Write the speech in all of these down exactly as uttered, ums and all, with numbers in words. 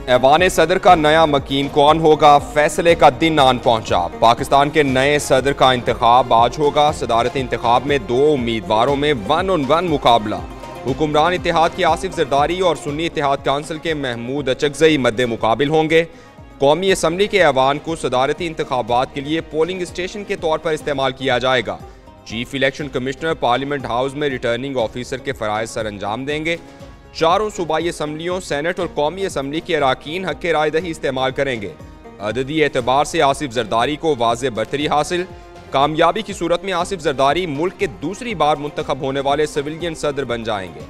ऐवान सदर का नया मकीन कौन होगा, फैसले का दिन आन पहुंचा। पाकिस्तान के नए सदर का इंतखाब आज होगा। सदारती इंतखाब में दो उम्मीदवारों में वन ऑन वन मुकाबला। हुक्मरान इत्तेहाद की आसिफ जरदारी और सुन्नी इत्तेहाद काउंसिल के महमूद अचकजई मद्दे मुकाबिल होंगे। कौमी असम्बली के ऐवान को सदारती इंतखाबात के लिए पोलिंग स्टेशन के तौर पर इस्तेमाल किया जाएगा। Chief election commissioner parliament house में रिटर्निंग ऑफिसर के फराइज सर अंजाम देंगे। चारों सूबाई असम्बलियों, सेनेट और कौमी असम्बली के अराकीन हक के राय दही इस्तेमाल करेंगे। अददी एतबार से आसिफ जरदारी को वाज़े बरतरी हासिल। कामयाबी की सूरत में आसिफ जरदारी मुल्क के दूसरी बार मुंतखब होने वाले सिविलियन सदर बन जाएंगे।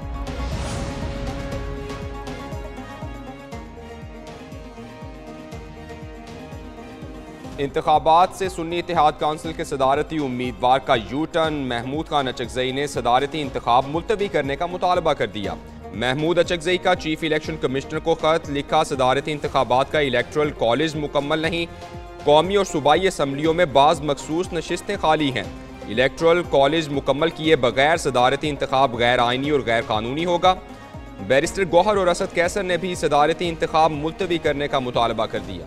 इंतखाबात से सुन्नी इत्तेहाद काउंसिल के सदारती उम्मीदवार का यू टर्न। महमूद खान अचकजई ने सदारती इंतखाब मुलतवी करने का मुतालबा कर दिया। महमूद अचकजई का चीफ इलेक्शन कमिश्नर को खत लिखा। सदारती इंतखाबात का इलेक्ट्रल कॉलेज मुकम्मल नहीं। कौमी और सूबाई असम्बलियों में बाज़ मखसूस नशिस्तें खाली हैं। इलेक्ट्रल कॉलेज मुकम्मल किए बगैर सदारती इंतखाब गैर आइनी और गैर कानूनी होगा। बैरिस्टर गौहर और असद कैसर ने भी सदारती इंतखाब मुलतवी करने का मुतालबा कर दिया।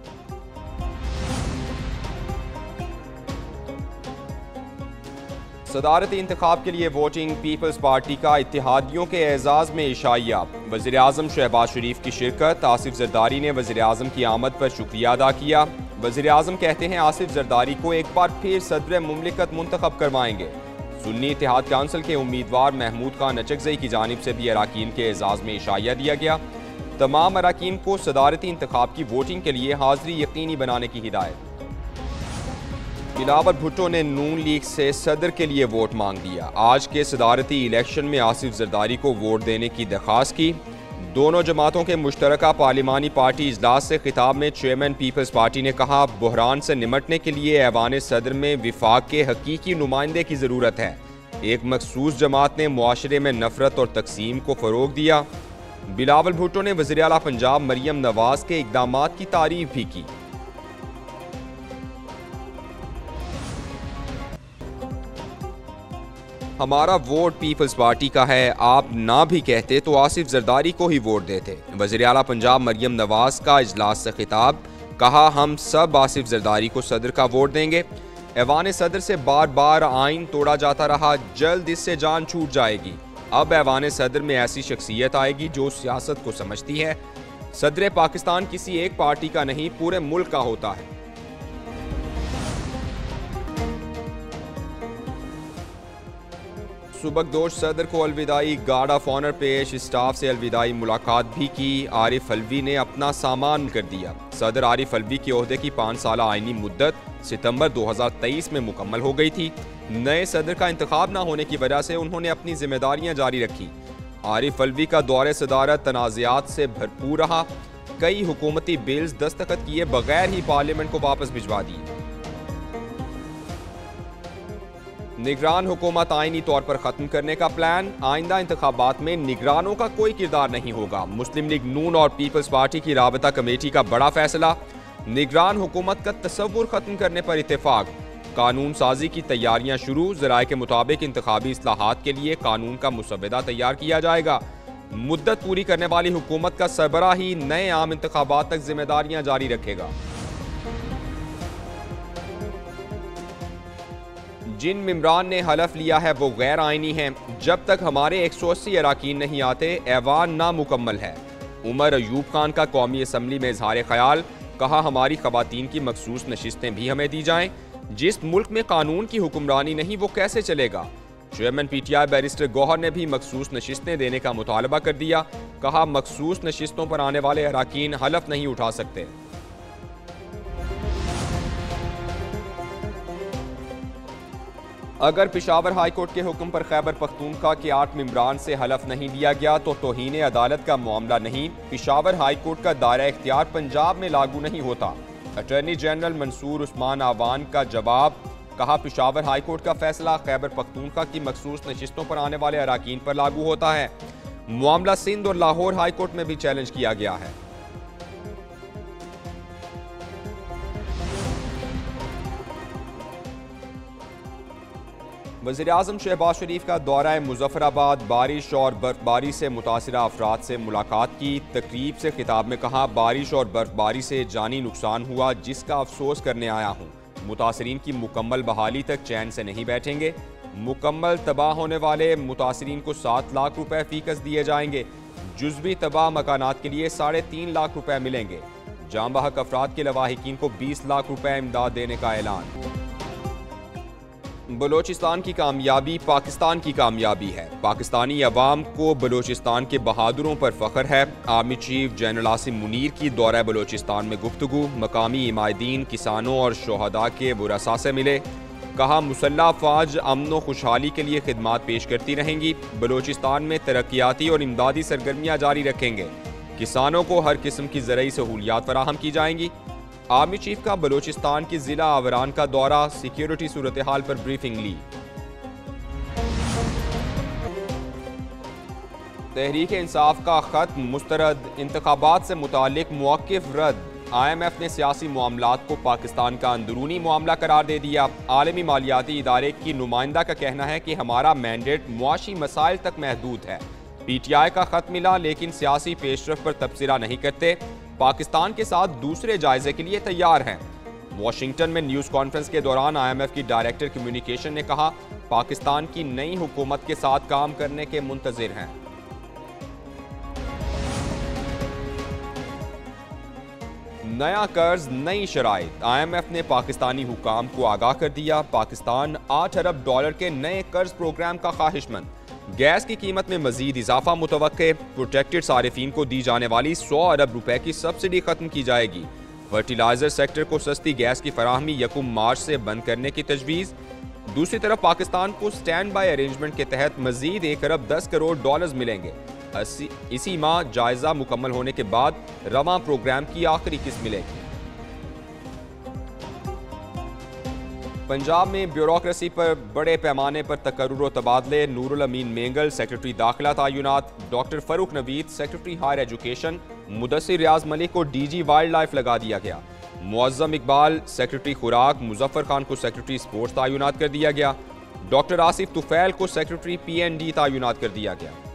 सदारती इंतखाब के लिए वोटिंग। पीपल्स पार्टी का इत्तेहादियों के एजाज में इशाइया। वज़ीर आज़म शहबाज शरीफ की शिरकत। आसिफ जरदारी ने वज़ीर आज़म की आमद पर शुक्रिया अदा किया। वज़ीर आज़म कहते हैं आसिफ जरदारी को एक बार फिर सदर मुमलिकत मुंतखब करवाएंगे। सुन्नी इत्तेहाद काउंसिल के उम्मीदवार महमूद खान अचकजई की जानिब से भी अराकीन के एजाज में इशाइया दिया गया। तमाम अराकीन को सदारती इंतखाब की वोटिंग के लिए हाजिरी यकीनी बनाने की हिदायत। बिलावल भुट्टो ने नून लीग से सदर के लिए वोट मांग लिया। आज के सदारती इलेक्शन में आसिफ जरदारी को वोट देने की दरख्वास्त की। दोनों जमातों के मुश्तरका पार्लिमानी पार्टी इजलास से खिताब में चेयरमैन पीपल्स पार्टी ने कहा, बहरान से निमटने के लिए ऐवान सदर में विफाक के हकीकी नुमाइंदे की ज़रूरत है। एक मखसूस जमात ने मुआशरे में नफरत और तकसीम को फ़रोग दिया। बिलावल भुट्टो ने वज़ीर आला पंजाब मरियम नवाज के इक़दामात की तारीफ भी की। हमारा वोट पीपल्स पार्टी का है, आप ना भी कहते तो आसिफ जरदारी को ही वोट देते। वज़ीर आला पंजाब मरियम नवाज का इजलास से खिताब। कहा, हम सब आसिफ जरदारी को सदर का वोट देंगे। ऐवान सदर से बार बार आइन तोड़ा जाता रहा, जल्द इससे जान छूट जाएगी। अब ऐवान सदर में ऐसी शख्सियत आएगी जो सियासत को समझती है। सदर पाकिस्तान किसी एक पार्टी का नहीं, पूरे मुल्क का होता है। सुबकदोश सदर को अलविदाई गार्ड ऑफ ऑनर पेश। स्टाफ से अलविदाई मुलाकात भी की। आरिफ अलवी ने अपना सामान कर दिया। सदर आरिफ अलवी के ओहदे की पाँच साल आइनी मुद्दत सितंबर दो हज़ार तेईस में मुकम्मल हो गई थी। नए सदर का इंतखाब ना होने की वजह से उन्होंने अपनी जिम्मेदारियां जारी रखी। आरिफ अलवी का दौरे सदारत तनाज़ात से भरपूर रहा। कई हुकूमती बिल्स दस्तखत किए बगैर ही पार्लियामेंट को वापस भिजवा दिए। निगरान हुकूमत आइनी तौर पर खत्म करने का प्लान। आइंदा इंतखाबात में निगरानों का कोई किरदार नहीं होगा। मुस्लिम लीग नून और पीपल्स पार्टी की राबता कमेटी का बड़ा फैसला। निगरान हुकूमत का तस्वुर खत्म करने पर इत्तेफाक। कानून साजी की तैयारियां शुरू। ज़राए के मुताबिक इंतखाबी इस्लाहात के लिए कानून का मुसवदा तैयार किया जाएगा। मुद्दत पूरी करने वाली हुकूमत का सरबराह ही नए आम इंतखाबात तक जिम्मेदारियां जारी रखेगा। जिन मिम्बरान ने हलफ लिया है वो गैर आइनी हैं। जब तक हमारे एक सौ अस्सी अराकीन नहीं आते, ऐवान नामुकम्मल है। उमर अयूब खान का कौमी असम्बली में इजहार ख्याल। कहा, हमारी खवातीन की मखसूस नशिस्तें भी हमें दी जाएं। जिस मुल्क में कानून की हुक्मरानी नहीं वो कैसे चलेगा। Chairman P T I barrister Gohar ने भी मखसूस नशिस्तें देने का मुतालबा कर दिया। कहा, मखसूस नशिस्तों पर आने वाले अराकीन हलफ नहीं उठा सकते। अगर पिशावर हाईकोर्ट के हुक्म पर खैबर पख्तूनख्वा के आठ मेंबरान से हलफ नहीं लिया गया तो तौहीन अदालत का मामला नहीं। पिशावर हाईकोर्ट का दायरा इख्तियार पंजाब में लागू नहीं होता। अटॉर्नी जनरल मंसूर उस्मान आवान का जवाब। कहा, पिशावर हाईकोर्ट का फैसला खैबर पख्तूनख्वा की मखसूस नशिस्तों पर आने वाले अराकीन पर लागू होता है। मामला सिंध और लाहौर हाईकोर्ट में भी चैलेंज किया गया है। वज़ीर-ए-आज़म शहबाज शरीफ का दौरा मुज़फ़्फ़राबाद, बारिश और बर्फबारी से मुतासिरा अफराद से मुलाकात की। तकरीब से खिताब में कहा, बारिश और बर्फबारी से जानी नुकसान हुआ जिसका अफसोस करने आया हूँ। मुतासरीन की मुकम्मल बहाली तक चैन से नहीं बैठेंगे। मुकम्मल तबाह होने वाले मुतासरीन को सात लाख रुपए फीकस दिए जाएंगे। जुज़वी तबाह मकानात के लिए साढ़े तीन लाख रुपए मिलेंगे। जाम बहक अफराद के लवाहिकीन को बीस लाख रुपए इमदाद देने का ऐलान। बलोचिस्तान की कामयाबी पाकिस्तान की कामयाबी है। पाकिस्तानी अवाम को बलोचिस्तान के बहादुरों पर फख्र है। Army chief general Asim Munir की दौरा बलोचिस्तान में गुफ्तगू। मकामी इमादीन, किसानों और शोहदा के वरसा से मिले। कहा, मुसल्लह अफवाज अमन व खुशहाली के लिए खिदमात पेश करती रहेंगी। बलोचिस्तान में तरक्याती और इमदादी सरगर्मियाँ जारी रखेंगे। किसानों को हर किस्म की ज़रूरी सहूलियात फराहम की जाएंगी। आर्मी चीफ का बलोचिस्तान की जिला आवरान का दौरा, सिक्योरिटी सूरत हाल पर ब्रीफिंग ली। तहरीक इंसाफ का खत मुस्तरद, इंतखाबात से मुतालिक मौक़िफ़ रद्द। आई एम एफ ने सियासी मामलात को पाकिस्तान का अंदरूनी मामला करार दे दिया। आलमी मालियाती इदारे की नुमाइंदा का कहना है कि हमारा मैंडेट मुआशी मसाइल तक महदूद है। पी टी आई का खत मिला लेकिन सियासी पेशरफ पर तबसरा नहीं करते। पाकिस्तान के साथ दूसरे जायजे के लिए तैयार हैं। वाशिंगटन में न्यूज़ कॉन्फ्रेंस के दौरान आई एम एफ की डायरेक्टर कम्युनिकेशन ने कहा, पाकिस्तान की नई हुकूमत के साथ काम करने के मुंतज़िर हैं। नया कर्ज, नई शराइत। आई एम एफ ने पाकिस्तानी हुकाम को आगाह कर दिया। पाकिस्तान आठ अरब डॉलर के नए कर्ज प्रोग्राम का ख्वाहिशमंद। गैस की कीमत में मजीद इजाफा मुतवक्के। प्रोटेक्टेड सारिफीन को दी जाने वाली सौ अरब रुपए की सब्सिडी खत्म की जाएगी। फर्टिलाइजर सेक्टर को सस्ती गैस की फराहमी यकुम मार्च से बंद करने की तजवीज़। दूसरी तरफ पाकिस्तान को स्टैंड बाय अरेंजमेंट के तहत मजीद एक अरब दस करोड़ डॉलर्स मिलेंगे। इसी माह जायजा मुकम्मल होने के बाद रवां प्रोग्राम की आखिरी किस्त मिलेगी। पंजाब में ब्यूरोक्रेसी पर बड़े पैमाने पर तकर्रुर तबादले। नूरुल अमीन मेंगल सेक्रेटरी दाखिला तैनात। Doctor Farooq Naveed secretary higher education. Mudassir Riaz Malik को डी जी वाइल्ड लाइफ लगा दिया गया। मुअज़्ज़म इकबाल सेक्रेटरी खुराक। मुजफ्फर खान को सेक्रेटरी स्पोर्ट्स तैनात कर दिया गया। डॉक्टर आसिफ तुफैल को सेक्रेटरी पी एन डी तैनात कर दिया गया।